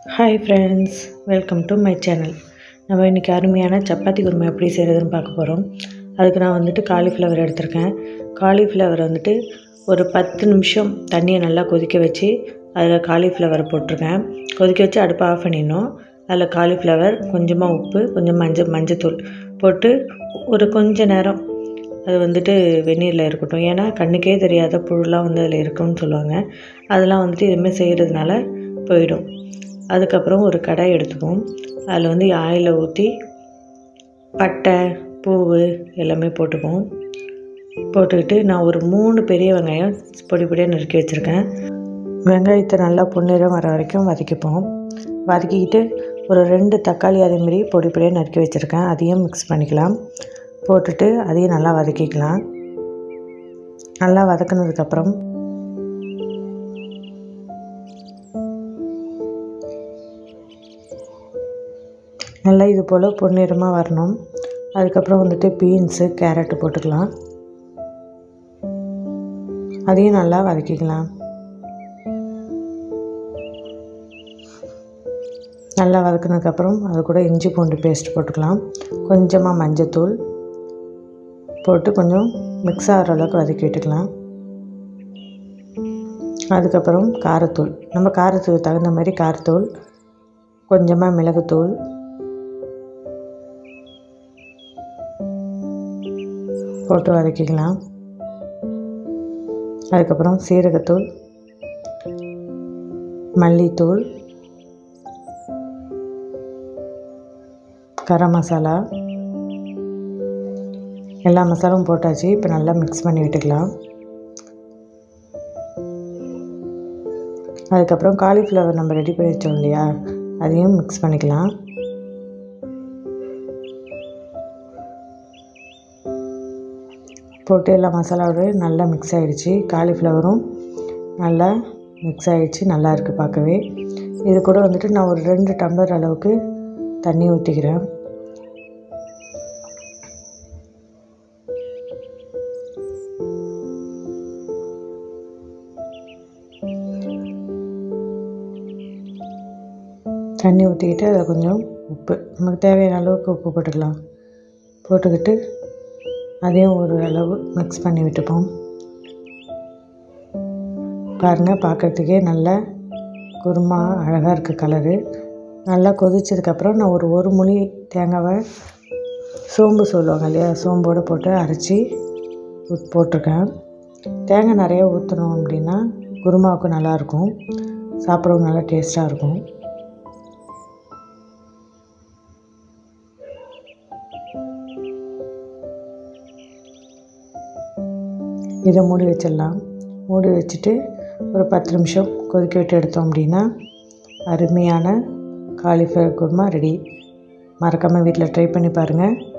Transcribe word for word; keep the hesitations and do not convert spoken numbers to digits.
Hi friends, welcome to my channel. நம்ம இன்னைக்கு அருமையான சப்பாத்தி குருமா எப்படி செய்யறதுன்னு பார்க்க போறோம். அதுக்கு நான் வந்துட்டு காலிஃப்ளவர் எடுத்துர்க்கேன். காலிஃப்ளவர் வந்துட்டு ஒரு பத்து நிமிஷம் தண்ணியை நல்லா கொதிக்க வச்சு அதுல காலிஃப்ளவர் போட்டுருக்கேன். கொதிக்க வச்சு அடுப்பை ஆஃப் பண்ணிடணும். அதுல காலிஃப்ளவர், கொஞ்சமா உப்பு, கொஞ்சம் மஞ்சள் மஞ்சள் போட்டு ஒரு கொஞ்ச நேரம் அது வந்துட்டு வெந்நீரில் இருக்கட்டும். ஏன்னா கண்ணுக்கே தெரியாத புழுலாம் வந்து அதில் இருக்குன்னு சொல்லுவாங்க. அதெல்லாம் வந்துட்டு இதுமாதிரி செய்கிறதுனால போயிடும். அதுக்கப்புறம் ஒரு கடாய் எடுத்துப்போம். அதில் வந்து ஆயிலை ஊற்றி பட்டை, பூவு எல்லாமே போட்டுப்போம். போட்டுக்கிட்டு நான் ஒரு மூணு பெரிய வெங்காயம் பொடி பொடியாக நறுக்கி வச்சுருக்கேன். வெங்காயத்தை நல்லா பொன்னிறம் வர வரைக்கும் வதக்கிப்போம். வதக்கிக்கிட்டு ஒரு ரெண்டு தக்காளி அதேமாரி பொடி பொடியாக நறுக்கி வச்சுருக்கேன். அதையும் மிக்ஸ் பண்ணிக்கலாம். போட்டுட்டு அதையும் நல்லா வதக்கிக்கலாம். நல்லா வதக்கினதுக்கப்புறம் நல்லா இது போல் பொன்னிறமாக வரணும். அதுக்கப்புறம் வந்துட்டு பீன்ஸு, கேரட்டு போட்டுக்கலாம். அதையும் நல்லா வதக்கிக்கலாம். நல்லா வதக்கினதுக்கப்புறம் அது கூட இஞ்சி பூண்டு பேஸ்ட் போட்டுக்கலாம். கொஞ்சமாக மஞ்சத்தூள் போட்டு கொஞ்சம் மிக்ஸ் ஆகிற அளவுக்கு வதக்கி விட்டுக்கலாம். அதுக்கப்புறம் காரத்தூள், நம்ம காரத்துக்கு தகுந்த மாதிரி காரத்தூள், கொஞ்சமாக மிளகுத்தூள், போட்டு வதக்கிக்கலாம். அதுக்கப்புறம் சீரகத்தூள், மல்லித்தூள், கரம் மசாலா, எல்லா மசாலாவும் போட்டாச்சு. இப்போ நல்லா மிக்ஸ் பண்ணி விட்டுக்கலாம். அதுக்கப்புறம் காலிஃப்ளவர் நம்ம ரெடி பண்ணி வச்சோம் இல்லையா, அதையும் மிக்ஸ் பண்ணிக்கலாம். போட்டு எல்லா மசாலாவோட நல்லா மிக்ஸ் ஆகிடுச்சு. காலிஃப்ளவரும் நல்லா மிக்ஸ் ஆகிடுச்சு. நல்லா இருக்குது பார்க்கவே. இது கூட வந்துட்டு நான் ஒரு ரெண்டு டம்ளர் அளவுக்கு தண்ணி ஊற்றிக்கிறேன். தண்ணி ஊற்றிக்கிட்டு அதில் கொஞ்சம் உப்பு, நமக்கு தேவையான அளவுக்கு உப்பு போட்டுக்கலாம். போட்டுக்கிட்டு அதையும் ஒரு அளவு மிக்ஸ் பண்ணி விட்டுப்போம். பாருங்கள், பார்க்குறதுக்கே நல்ல குருமா அழகாக இருக்குது கலரு. நல்லா கொதிச்சதுக்கப்புறம் நான் ஒரு ஒரு முழி தேங்காவை, சோம்பு சொல்லுவாங்க இல்லையா, சோம்போடு போட்டு அரைச்சி போட்டிருக்கேன். தேங்காய் நிறையா ஊற்றணும் அப்படின்னா குருமாவுக்கு நல்லாயிருக்கும், சாப்பிடவும் நல்லா டேஸ்ட்டாக இருக்கும். இதை மூடி வச்சிடலாம். மூடி வச்சுட்டு ஒரு பத்து நிமிஷம் கொதிக்க விட்டு எடுத்தோம் அப்படின்னா அருமையான காலிஃப்ளவர் குருமா ரெடி. மறக்காமல் வீட்டில் ட்ரை பண்ணி பாருங்கள்.